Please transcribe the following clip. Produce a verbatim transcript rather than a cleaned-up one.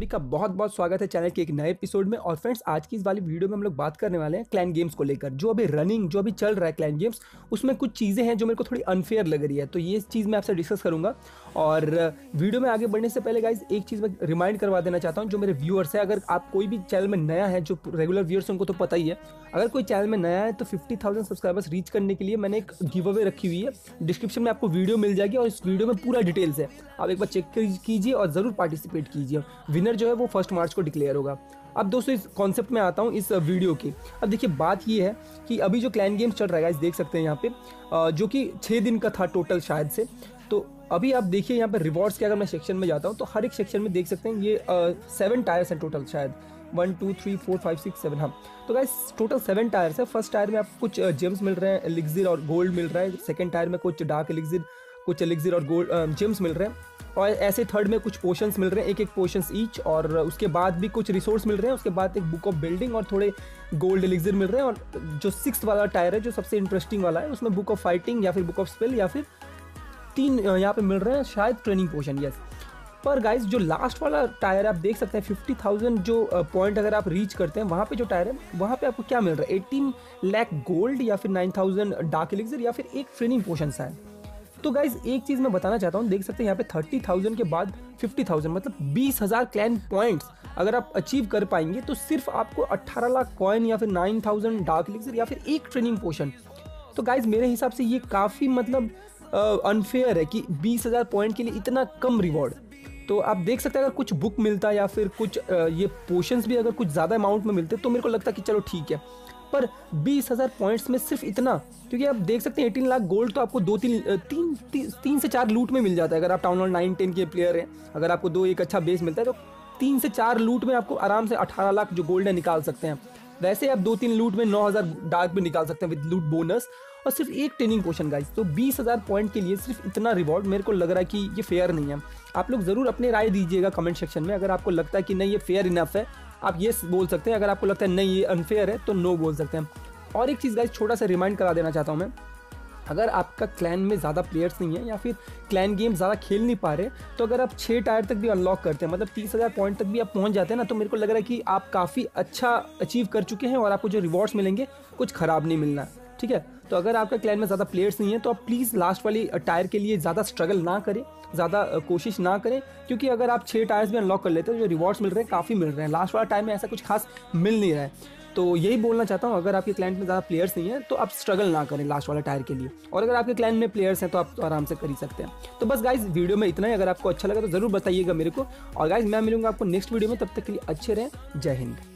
सभी का बहुत बहुत स्वागत है चैनल के एक नए एपिसोड में। और फ्रेंड्स, आज की इस वाली वीडियो में हम लोग बात करने वाले हैं क्लैन गेम्स को लेकर। जो अभी रनिंग जो अभी चल रहा है क्लैन गेम्स, उसमें कुछ चीज़ें हैं जो मेरे को थोड़ी अनफेयर लग रही है, तो ये चीज़ मैं आपसे डिस्कस करूंगा। और वीडियो में आगे बढ़ने से पहले गाइज एक चीज़ मैं रिमाइंड करवा देना चाहता हूँ, जो मेरे व्यूअर्स है, अगर आप कोई भी चैनल में नया है, जो रेगुलर व्यूअर्स उनको तो पता ही है, अगर कोई चैनल में नया है तो फिफ्टी थाउजेंड सब्सक्राइबर्स रीच करने के लिए मैंने एक गिव अवे रखी हुई है। डिस्क्रिप्शन में आपको वीडियो मिल जाएगी और इस वीडियो में पूरा डिटेल्स है, आप एक बार चेक कीजिए और ज़रूर पार्टिसिपेट कीजिए। विनर जो है वो फर्स्ट मार्च को डिक्लेयर होगा। अब दोस्तों इस कॉन्सेप्ट में आता हूँ इस वीडियो की। अब देखिए बात ये है कि अभी जो क्लैन गेम्स चल रहा है गाइस, देख सकते हैं यहाँ पे, जो कि छः दिन का था टोटल शायद से। तो अभी आप देखिए यहाँ पे रिवॉर्ड्स के अगर मैं सेक्शन में जाता हूँ तो हर एक सेक्शन में देख सकते हैं ये सेवन टायर्स हैं टोटल, शायद one two three four five six seven. हाँ, तो गाइस टोटल सेवन टायर्स है। फर्स्ट टायर में आपको कुछ जेम्स मिल रहे हैं, एलिक्सिर और गोल्ड मिल रहा है। सेकंड टायर में कुछ डार्क एलिक्सिर, कुछ एलिक्सिर और गोल्ड जेम्स मिल रहे हैं। और ऐसे थर्ड में कुछ पोशंस मिल रहे हैं, एक एक पोशंस ईच। और उसके बाद भी कुछ रिसोर्स मिल रहे हैं। उसके बाद एक बुक ऑफ बिल्डिंग और थोड़े गोल्ड एलिक्सिर मिल रहे हैं। और जो सिक्स्थ वाला टायर है, जो सबसे इंटरेस्टिंग वाला है, उसमें बुक ऑफ फाइटिंग या फिर बुक ऑफ स्पेल या फिर तीन यहाँ पे मिल रहे हैं, शायद ट्रेनिंग पोशन। यस, पर गाइस जो लास्ट वाला टायर आप देख सकते हैं, फिफ्टी थाउजेंड जो पॉइंट अगर आप रीच करते हैं, वहाँ पे जो टायर है वहाँ पे आपको क्या मिल रहा है, एटीन लाख गोल्ड या फिर नाइन थाउजेंड डार्क एलिक्सिर या फिर एक ट्रेनिंग पोशन है। तो गाइज एक चीज़ मैं बताना चाहता हूँ, देख सकते हैं यहाँ पे थर्टी थाउजेंड के बाद फिफ्टी थाउजेंड, मतलब बीस हज़ार क्लैन पॉइंट्स अगर आप अचीव कर पाएंगे तो सिर्फ आपको अट्ठारह लाख कॉइन या फिर नाइन थाउजेंड डार्क एलिक्सिर या फिर एक ट्रेनिंग पोशन। तो गाइज मेरे हिसाब से ये काफ़ी मतलब अनफेयर है कि बीस हज़ार पॉइंट के लिए इतना कम रिवॉर्ड। तो आप देख सकते हैं अगर कुछ बुक मिलता या फिर कुछ ये पोशंस भी अगर कुछ ज़्यादा अमाउंट में मिलते तो मेरे को लगता कि चलो ठीक है, पर बीस हज़ार पॉइंट्स में सिर्फ इतना, क्योंकि आप देख सकते हैं अठारह लाख गोल्ड तो आपको दो तीन तीन तीन, तीन से चार लूट में मिल जाता है। अगर आप टाउन हॉल नाइन टेन के प्लेयर हैं, अगर आपको दो एक अच्छा बेस मिलता है तो तीन से चार लूट में आपको आराम से अठारह लाख जो गोल्ड है निकाल सकते हैं। वैसे आप दो तीन लूट में नौ हज़ार डार्क भी निकाल सकते हैं विद लूट बोनस, और सिर्फ एक ट्रेनिंग पोशन गाइस। तो बीस हज़ार पॉइंट के लिए सिर्फ इतना रिवॉर्ड मेरे को लग रहा है कि ये फेयर नहीं है। आप लोग ज़रूर अपनी राय दीजिएगा कमेंट सेक्शन में। अगर आपको लगता है कि नहीं ये फेयर इनफ है, आप ये बोल सकते हैं। अगर आपको लगता है नहीं ये अनफेयर है तो नो बोल सकते हैं। और एक चीज़ गाइस छोटा सा रिमाइंड करा देना चाहता हूँ मैं, अगर आपका क्लैन में ज़्यादा प्लेयर्स नहीं है या फिर क्लैन गेम ज़्यादा खेल नहीं पा रहे, तो अगर आप छः टायर तक भी अनलॉक करते हैं, मतलब तीस हज़ार पॉइंट तक भी आप पहुंच जाते हैं ना, तो मेरे को लग रहा है कि आप काफ़ी अच्छा अचीव कर चुके हैं और आपको जो रिवॉर्ड्स मिलेंगे कुछ ख़राब नहीं मिलना। ठीक है, तो अगर आपका क्लैन में ज़्यादा प्लेयर्स नहीं है तो आप प्लीज़ लास्ट वाली टायर के लिए ज़्यादा स्ट्रगल ना करें, ज़्यादा कोशिश ना करें, क्योंकि अगर आप छः टायर्स भी अनलॉक कर लेते हैं तो जो रिवॉर्ड्स मिल रहे हैं काफ़ी मिल रहे हैं। लास्ट वाला टाइम में ऐसा कुछ खास मिल नहीं रहा है। तो यही बोलना चाहता हूँ, अगर आपके क्लाइंट में ज़्यादा प्लेयर्स नहीं है तो आप स्ट्रगल ना करें लास्ट वाला टायर के लिए। और अगर आपके क्लाइंट में प्लेयर्स हैं तो आप तो आराम से कर ही सकते हैं। तो बस गाइज वीडियो में इतना ही। अगर आपको अच्छा लगा तो ज़रूर बताइएगा मेरे को। और गाइज मैं मिलूंगा आपको नेक्स्ट वीडियो में, तब तक के लिए अच्छे रहें। जय हिंद।